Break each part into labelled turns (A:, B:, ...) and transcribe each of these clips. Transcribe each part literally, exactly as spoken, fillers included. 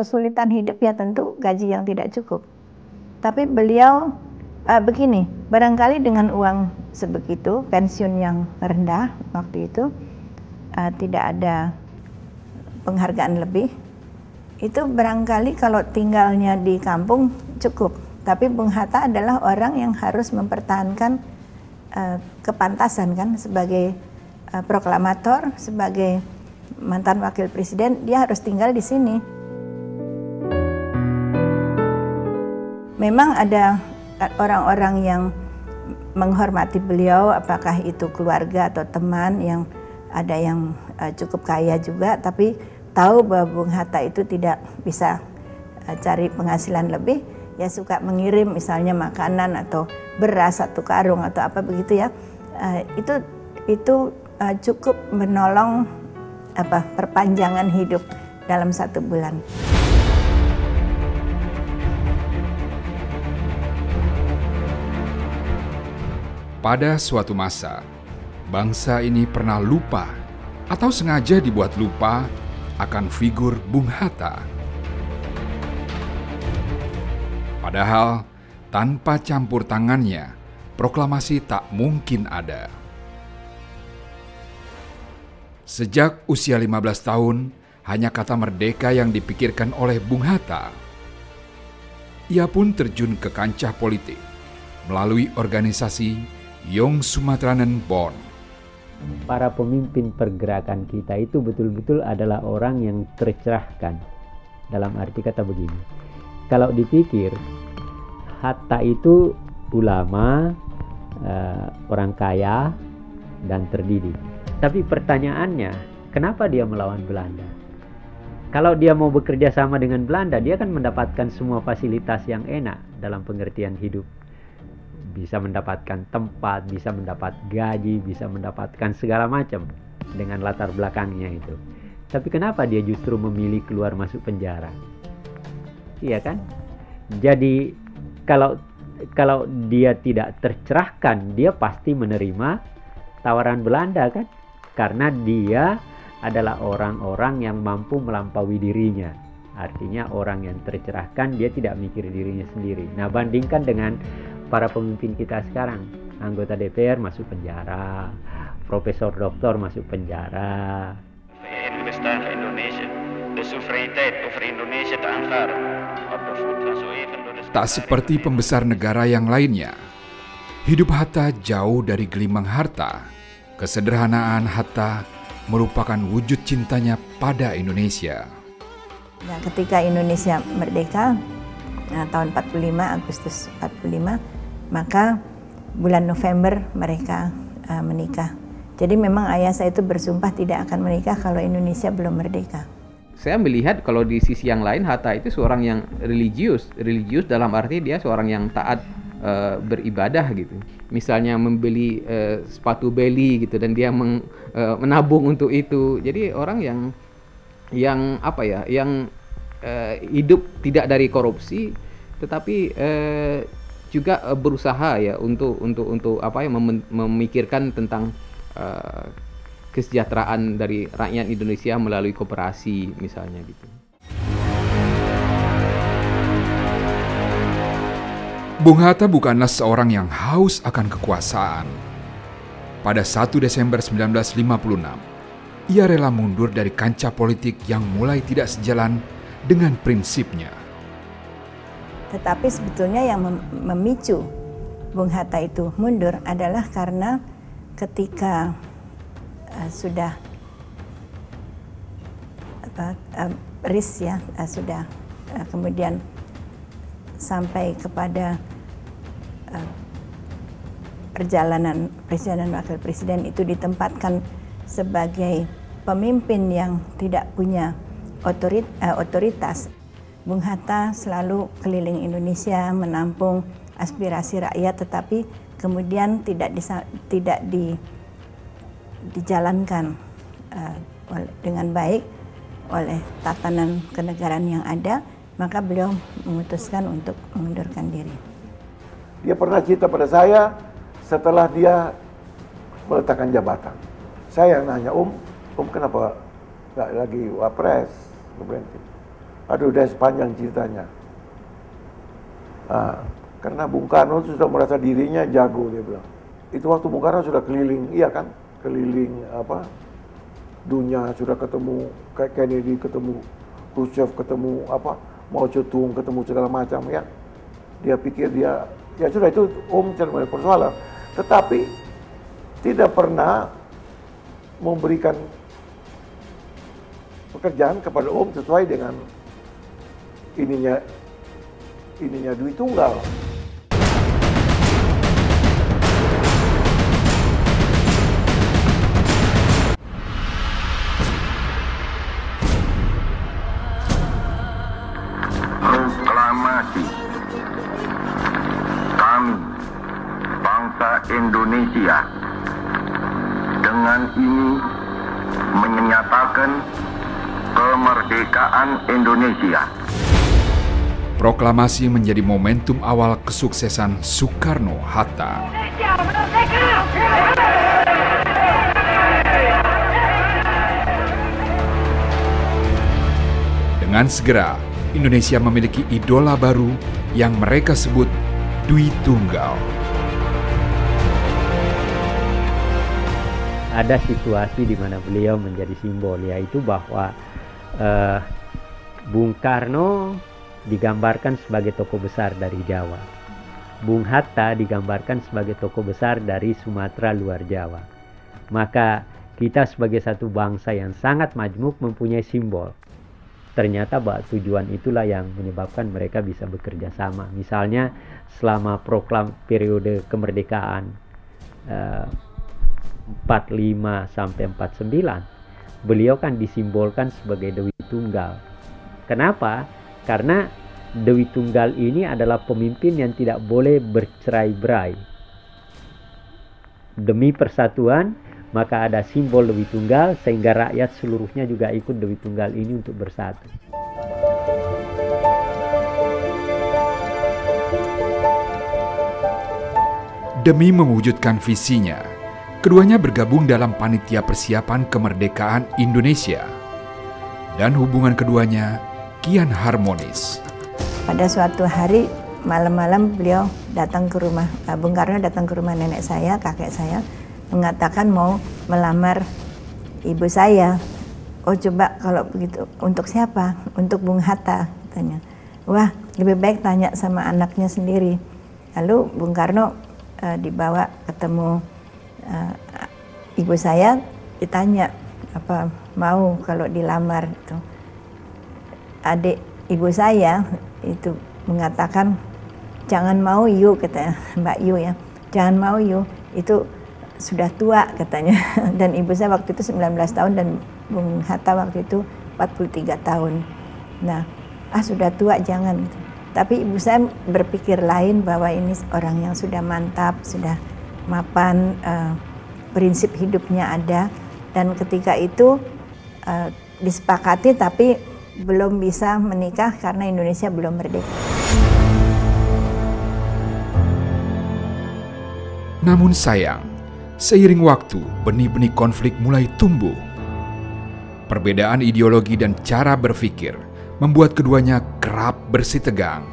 A: kesulitan hidup ya tentu gaji yang tidak cukup. Tapi beliau uh, begini, barangkali dengan uang sebegitu, pensiun yang rendah waktu itu, uh, tidak ada penghargaan lebih, itu barangkali kalau tinggalnya di kampung cukup. Tapi Bung Hatta adalah orang yang harus mempertahankan uh, kepantasan kan sebagai uh, proklamator, sebagai mantan wakil presiden, dia harus tinggal di sini. Memang ada orang-orang yang menghormati beliau, apakah itu keluarga atau teman, yang ada yang uh, cukup kaya juga, tapi tahu bahwa Bung Hatta itu tidak bisa uh, cari penghasilan lebih, ya suka mengirim misalnya makanan atau beras satu karung atau apa begitu ya. Uh, itu itu uh, cukup menolong apa perpanjangan hidup dalam satu bulan.
B: Pada suatu masa, bangsa ini pernah lupa atau sengaja dibuat lupa akan figur Bung Hatta. Padahal, tanpa campur tangannya, proklamasi tak mungkin ada. Sejak usia lima belas tahun, hanya kata merdeka yang dipikirkan oleh Bung Hatta. Ia pun terjun ke kancah politik melalui organisasi Young Sumatranen Bond.
C: Para pemimpin pergerakan kita itu betul-betul adalah orang yang tercerahkan. Dalam arti kata begini, kalau dipikir Hatta itu ulama, uh, orang kaya dan terdidik. Tapi pertanyaannya, kenapa dia melawan Belanda? Kalau dia mau bekerja sama dengan Belanda, dia kan mendapatkan semua fasilitas yang enak dalam pengertian hidup. Bisa mendapatkan tempat, bisa mendapat gaji, bisa mendapatkan segala macam dengan latar belakangnya itu. Tapi kenapa dia justru memilih keluar masuk penjara? Iya kan? Jadi kalau kalau dia tidak tercerahkan, dia pasti menerima tawaran Belanda kan? Karena dia adalah orang-orang yang mampu melampaui dirinya. Artinya orang yang tercerahkan, dia tidak mikir dirinya sendiri. Nah, bandingkan dengan para pemimpin kita sekarang, anggota D P R masuk penjara, profesor doktor masuk penjara.
B: Tak seperti pembesar negara yang lainnya, hidup Hatta jauh dari gelimang harta. Kesederhanaan Hatta merupakan wujud cintanya pada Indonesia.
A: Nah, ketika Indonesia merdeka, nah, tahun empat puluh lima, Agustus empat puluh lima, maka bulan November mereka uh, menikah. Jadi memang ayah saya itu bersumpah tidak akan menikah kalau Indonesia belum merdeka.
D: Saya melihat kalau di sisi yang lain Hatta itu seorang yang religius, religius dalam arti dia seorang yang taat uh, beribadah gitu. Misalnya membeli uh, sepatu beli gitu dan dia meng, uh, menabung untuk itu. Jadi orang yang yang apa ya, yang uh, hidup tidak dari korupsi, tetapi uh, juga uh, berusaha ya untuk untuk untuk apa ya mem memikirkan tentang uh, kesejahteraan dari rakyat Indonesia melalui koperasi misalnya gitu.
B: Bung Hatta bukanlah seorang yang haus akan kekuasaan. Pada satu Desember seribu sembilan ratus lima puluh enam, ia rela mundur dari kancah politik yang mulai tidak sejalan dengan prinsipnya.
A: Tetapi sebetulnya yang mem memicu Bung Hatta itu mundur adalah karena ketika uh, sudah apa, uh, ris ya uh, sudah uh, kemudian sampai kepada uh, perjalanan presiden dan wakil presiden itu ditempatkan sebagai pemimpin yang tidak punya otorit, uh, otoritas. Bung Hatta selalu keliling Indonesia menampung aspirasi rakyat, tetapi kemudian tidak disa, tidak di, dijalankan uh, dengan baik oleh tatanan kenegaraan yang ada, maka beliau memutuskan untuk mengundurkan diri.
E: Dia pernah cerita pada saya setelah dia meletakkan jabatan. Saya nanya, Om, Om kenapa nggak lagi wapres? Berhenti. Aduh, udah sepanjang ceritanya. Nah, karena Bung Karno sudah merasa dirinya jago, dia bilang. Itu waktu Bung Karno sudah keliling, iya kan? Keliling apa? Dunia, sudah ketemu kayak Kennedy, ketemu Khrushchev, ketemu apa? Mao Zedong, ketemu segala macam ya. Dia pikir dia, ya sudah itu Om tidak ada persoalan. Tetapi tidak pernah memberikan pekerjaan kepada Om sesuai dengan ininya ininya Dwi Tunggal.
F: Proklamasi kami bangsa Indonesia dengan ini menyatakan kemerdekaan Indonesia.
B: Proklamasi menjadi momentum awal kesuksesan Soekarno-Hatta. Dengan segera, Indonesia memiliki idola baru yang mereka sebut Dwi Tunggal.
C: Ada situasi di mana beliau menjadi simbol, yaitu bahwa uh, Bung Karno digambarkan sebagai tokoh besar dari Jawa. Bung Hatta digambarkan sebagai tokoh besar dari Sumatera luar Jawa. Maka kita sebagai satu bangsa yang sangat majmuk mempunyai simbol. Ternyata bahwa tujuan itulah yang menyebabkan mereka bisa bekerja sama. Misalnya selama proklam periode kemerdekaan uh, empat puluh lima sampai empat puluh sembilan, beliau kan disimbolkan sebagai Dewi Tunggal. Kenapa? Karena Dewi Tunggal ini adalah pemimpin yang tidak boleh bercerai-berai. Demi persatuan, maka ada simbol Dewi Tunggal sehingga rakyat seluruhnya juga ikut Dewi Tunggal ini untuk bersatu.
B: Demi mewujudkan visinya, keduanya bergabung dalam panitia persiapan kemerdekaan Indonesia. Dan hubungan keduanya kian harmonis.
A: Pada suatu hari malam-malam beliau datang ke rumah, Bung Karno datang ke rumah nenek saya, kakek saya, mengatakan mau melamar ibu saya. Oh coba kalau begitu, untuk siapa? Untuk Bung Hatta, katanya. Wah, lebih baik tanya sama anaknya sendiri. Lalu Bung Karno uh, dibawa ketemu uh, ibu saya, ditanya apa mau kalau dilamar itu. Adik ibu saya itu mengatakan jangan mau Yu, katanya Mbak Yu ya, jangan mau Yu, itu sudah tua katanya. Dan ibu saya waktu itu sembilan belas tahun dan Bung Hatta waktu itu empat puluh tiga tahun. Nah, ah sudah tua jangan gitu. Tapi ibu saya berpikir lain bahwa ini orang yang sudah mantap, sudah mapan, uh, prinsip hidupnya ada, dan ketika itu uh, disepakati tapi belum bisa menikah karena Indonesia belum merdeka.
B: Namun sayang, seiring waktu benih-benih konflik mulai tumbuh. Perbedaan ideologi dan cara berpikir membuat keduanya kerap bersitegang.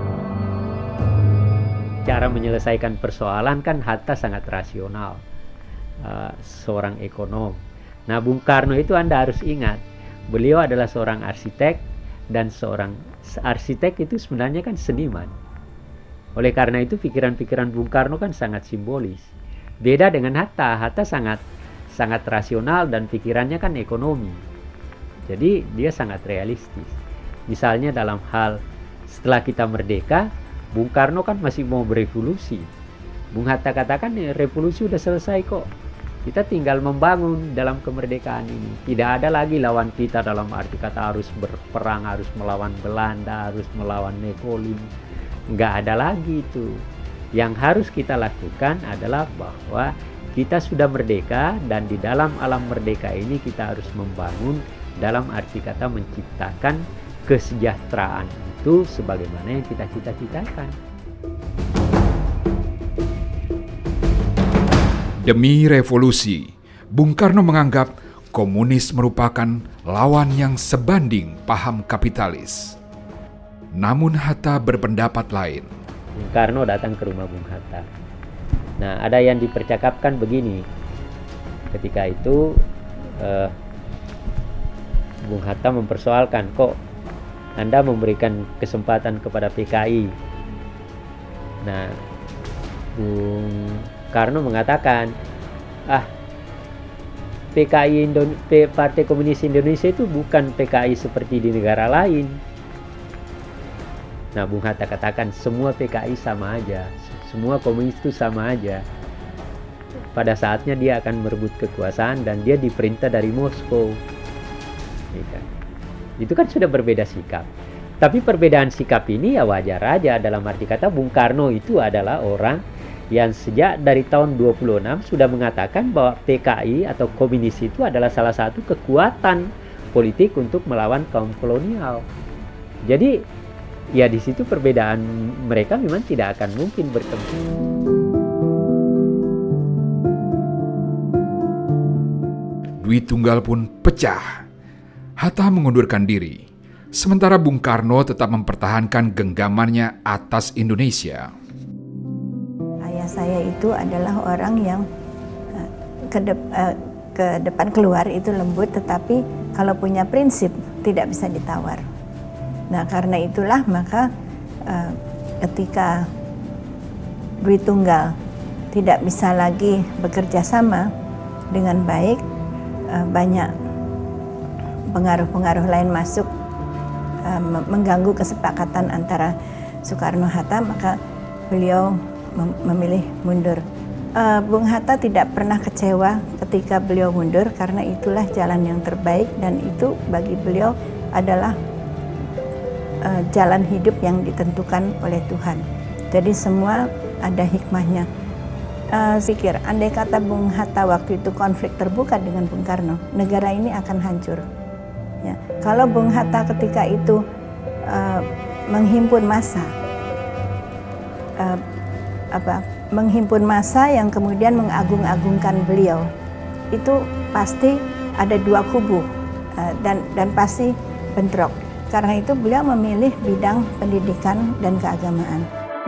C: Cara menyelesaikan persoalan kan Hatta sangat rasional, uh, seorang ekonom. Nah, Bung Karno itu Anda harus ingat, beliau adalah seorang arsitek, dan seorang arsitek itu sebenarnya kan seniman. Oleh karena itu pikiran-pikiran Bung Karno kan sangat simbolis. Beda dengan Hatta, Hatta sangat sangat rasional dan pikirannya kan ekonomi. Jadi dia sangat realistis. Misalnya dalam hal setelah kita merdeka, Bung Karno kan masih mau berevolusi. Bung Hatta katakan revolusi udah selesai kok. Kita tinggal membangun dalam kemerdekaan ini. Tidak ada lagi lawan kita dalam arti kata harus berperang, harus melawan Belanda, harus melawan Nepolim. Nggak ada lagi itu. Yang harus kita lakukan adalah bahwa kita sudah merdeka, dan di dalam alam merdeka ini kita harus membangun dalam arti kata menciptakan kesejahteraan itu sebagaimana yang kita cita-citakan.
B: Demi revolusi, Bung Karno menganggap komunis merupakan lawan yang sebanding paham kapitalis. Namun Hatta berpendapat lain.
C: Bung Karno datang ke rumah Bung Hatta. Nah, ada yang dipercakapkan begini. Ketika itu eh, Bung Hatta mempersoalkan, kok Anda memberikan kesempatan kepada P K I. Nah, Bung Karno mengatakan, ah, P K I Indone- P- Partai Komunis Indonesia itu bukan P K I seperti di negara lain. Nah, Bung Hatta katakan semua P K I sama aja, semua komunis itu sama aja. Pada saatnya dia akan merebut kekuasaan dan dia diperintah dari Moskow. Itu kan sudah berbeda sikap. Tapi perbedaan sikap ini ya wajar aja, dalam arti kata Bung Karno itu adalah orang yang sejak dari tahun dua puluh enam sudah mengatakan bahwa P K I atau komunis itu adalah salah satu kekuatan politik untuk melawan kaum kolonial. Jadi ya di situ perbedaan mereka memang tidak akan mungkin bertemu.
B: Dwi Tunggal pun pecah. Hatta mengundurkan diri, sementara Bung Karno tetap mempertahankan genggamannya atas Indonesia.
A: Ayah saya itu adalah orang yang uh, ke, de uh, ke depan keluar itu lembut, tetapi kalau punya prinsip tidak bisa ditawar. Nah, karena itulah maka uh, ketika Dwi Tunggal tidak bisa lagi bekerja sama dengan baik, uh, banyak pengaruh-pengaruh lain masuk uh, mengganggu kesepakatan antara Soekarno-Hatta, maka beliau mem memilih mundur. Uh, Bung Hatta tidak pernah kecewa ketika beliau mundur karena itulah jalan yang terbaik dan itu bagi beliau adalah uh, jalan hidup yang ditentukan oleh Tuhan. Jadi semua ada hikmahnya. Uh, pikir, andai kata Bung Hatta waktu itu konflik terbuka dengan Bung Karno, negara ini akan hancur. Ya, kalau Bung Hatta ketika itu uh, menghimpun massa, uh, apa, menghimpun massa yang kemudian mengagung-agungkan beliau, itu pasti ada dua kubu uh, dan dan pasti bentrok. Karena itu beliau memilih bidang pendidikan dan keagamaan.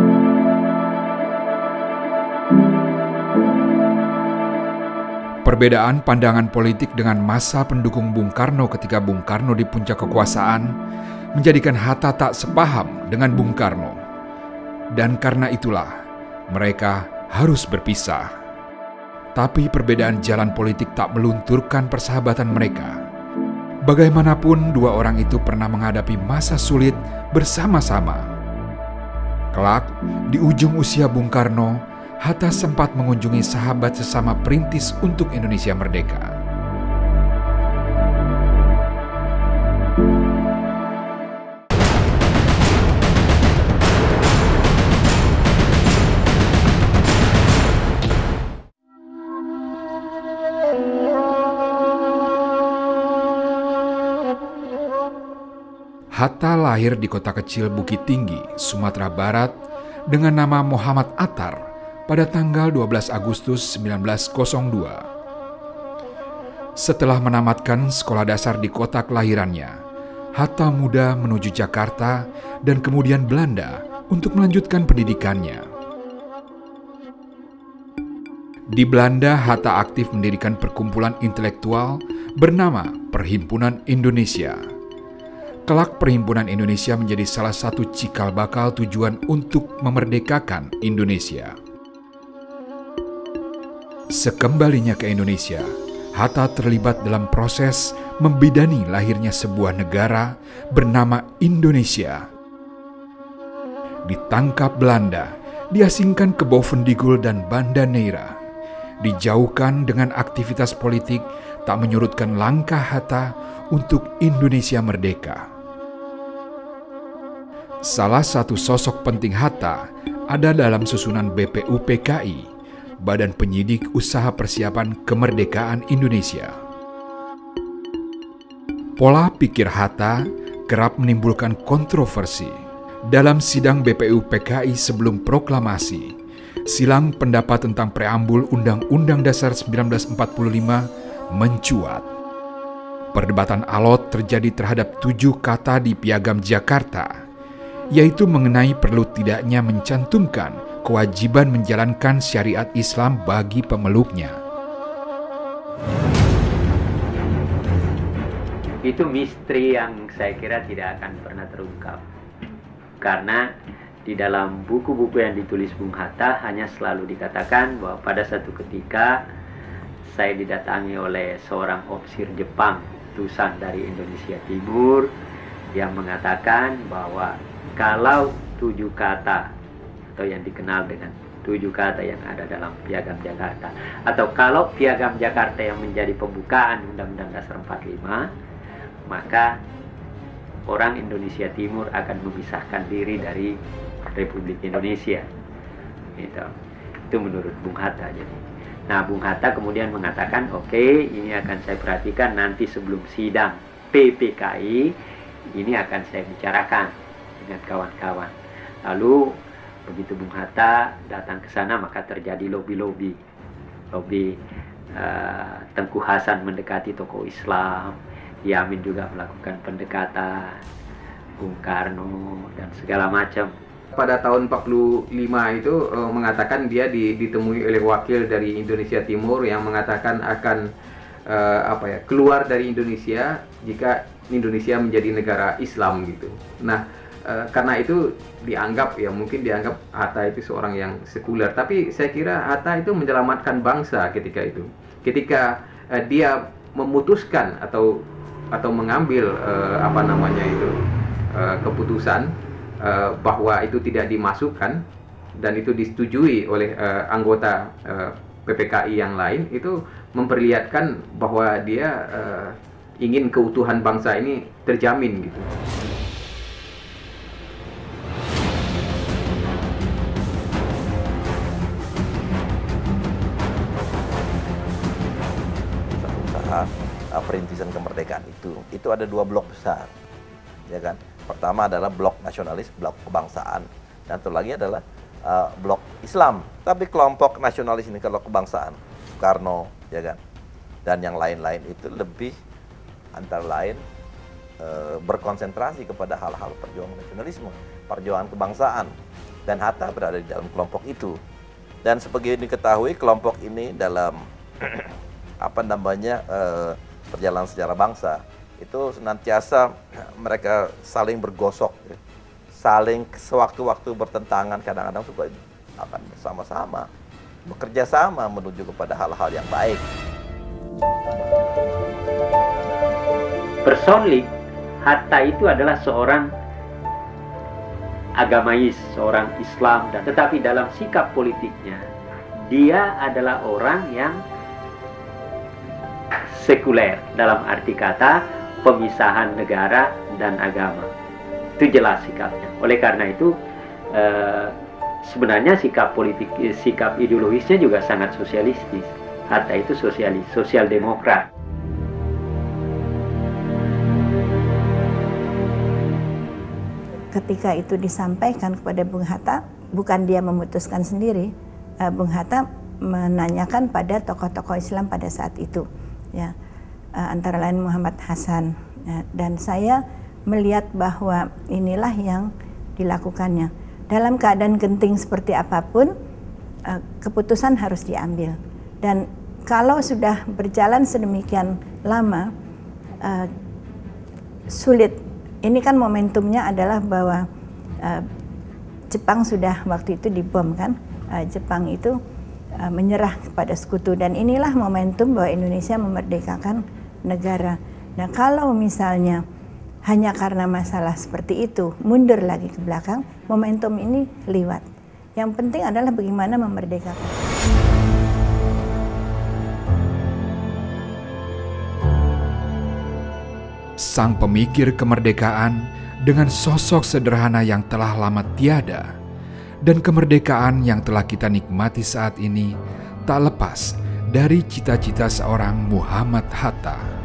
B: Perbedaan pandangan politik dengan massa pendukung Bung Karno ketika Bung Karno di puncak kekuasaan menjadikan Hatta tak sepaham dengan Bung Karno. Dan karena itulah mereka harus berpisah. Tapi perbedaan jalan politik tak melunturkan persahabatan mereka. Bagaimanapun dua orang itu pernah menghadapi masa sulit bersama-sama. Kelak, di ujung usia Bung Karno, Hatta sempat mengunjungi sahabat sesama perintis untuk Indonesia Merdeka. Hatta lahir di kota kecil Bukit Tinggi, Sumatera Barat dengan nama Muhammad Attar pada tanggal dua belas Agustus seribu sembilan ratus dua. Setelah menamatkan sekolah dasar di kota kelahirannya, Hatta muda menuju Jakarta dan kemudian Belanda untuk melanjutkan pendidikannya. Di Belanda, Hatta aktif mendirikan perkumpulan intelektual bernama Perhimpunan Indonesia. Kelak Perhimpunan Indonesia menjadi salah satu cikal bakal tujuan untuk memerdekakan Indonesia. Sekembalinya ke Indonesia, Hatta terlibat dalam proses membidani lahirnya sebuah negara bernama Indonesia. Ditangkap Belanda, diasingkan ke Bovendigul dan Banda Neira. Dijauhkan dengan aktivitas politik tak menyurutkan langkah Hatta untuk Indonesia merdeka. Salah satu sosok penting Hatta ada dalam susunan B P U P K I, Badan Penyidik Usaha Persiapan Kemerdekaan Indonesia. Pola pikir Hatta kerap menimbulkan kontroversi. Dalam sidang B P U P K I sebelum proklamasi, silang pendapat tentang preambul Undang-Undang Dasar seribu sembilan ratus empat puluh lima mencuat. Perdebatan alot terjadi terhadap tujuh kata di Piagam Jakarta, yaitu mengenai perlu tidaknya mencantumkan kewajiban menjalankan syariat Islam bagi pemeluknya.
C: Itu misteri yang saya kira tidak akan pernah terungkap. Karena di dalam buku-buku yang ditulis Bung Hatta hanya selalu dikatakan bahwa pada satu ketika saya didatangi oleh seorang ofisir Jepang, utusan dari Indonesia Timur, yang mengatakan bahwa kalau tujuh kata atau yang dikenal dengan tujuh kata yang ada dalam Piagam Jakarta, atau kalau Piagam Jakarta yang menjadi pembukaan Undang-Undang Dasar empat puluh lima, maka orang Indonesia Timur akan memisahkan diri dari Republik Indonesia. Gitu. Itu menurut Bung Hatta. Jadi, nah Bung Hatta kemudian mengatakan, oke, okay, ini akan saya perhatikan nanti sebelum sidang P P K I, ini akan saya bicarakan dengan kawan-kawan. Lalu begitu Bung Hatta datang ke sana, maka terjadi lobby-lobby, lobby uh, Tengku Hasan mendekati tokoh Islam, Yamin juga melakukan pendekatan, Bung Karno dan segala macam.
D: Pada tahun empat puluh lima itu uh, mengatakan dia di, ditemui oleh wakil dari Indonesia Timur yang mengatakan akan uh, apa ya keluar dari Indonesia jika Indonesia menjadi negara Islam gitu. Nah, uh, karena itu dianggap ya mungkin dianggap Hatta itu seorang yang sekuler, tapi saya kira Hatta itu menyelamatkan bangsa ketika itu. Ketika uh, dia memutuskan atau atau mengambil uh, apa namanya itu uh, keputusan Uh, bahwa itu tidak dimasukkan dan itu disetujui oleh uh, anggota uh, P P K I yang lain, itu memperlihatkan bahwa dia uh, ingin keutuhan bangsa ini terjamin gitu.
G: Saat uh, perintisan kemerdekaan itu, itu ada dua blok besar, ya kan? Pertama adalah blok nasionalis, blok kebangsaan, dan satu lagi adalah uh, blok Islam. Tapi kelompok nasionalis ini, kalau kebangsaan, Soekarno, ya kan, dan yang lain-lain itu lebih antara lain uh, berkonsentrasi kepada hal-hal perjuangan nasionalisme, perjuangan kebangsaan, dan Hatta berada di dalam kelompok itu. Dan sebagai diketahui, kelompok ini dalam apa namanya uh, perjalanan sejarah bangsa itu senantiasa mereka saling bergosok, saling sewaktu-waktu bertentangan, kadang-kadang juga akan bersama-sama, bekerja sama menuju kepada hal-hal yang baik.
C: Personally, Hatta itu adalah seorang agamais, seorang Islam, dan tetapi dalam sikap politiknya, dia adalah orang yang sekuler dalam arti kata pemisahan negara dan agama. Itu jelas sikapnya. Oleh karena itu eh, sebenarnya sikap politik, sikap ideologisnya juga sangat sosialistis. Hatta itu sosialis, sosial demokrat.
A: Ketika itu disampaikan kepada Bung Hatta, bukan dia memutuskan sendiri. eh, Bung Hatta menanyakan pada tokoh-tokoh Islam pada saat itu, ya. Antara lain Muhammad Hasan, dan saya melihat bahwa inilah yang dilakukannya. Dalam keadaan genting seperti apapun, keputusan harus diambil. Dan kalau sudah berjalan sedemikian lama, sulit. Ini kan momentumnya adalah bahwa Jepang sudah waktu itu dibom kan, Jepang itu menyerah kepada sekutu, dan inilah momentum bahwa Indonesia memerdekakan negara. Nah, kalau misalnya hanya karena masalah seperti itu mundur lagi ke belakang, momentum ini liwat. Yang penting adalah bagaimana memerdekakan.
B: Sang pemikir kemerdekaan dengan sosok sederhana yang telah lama tiada, dan kemerdekaan yang telah kita nikmati saat ini tak lepas dari cita-cita seorang Muhammad Hatta.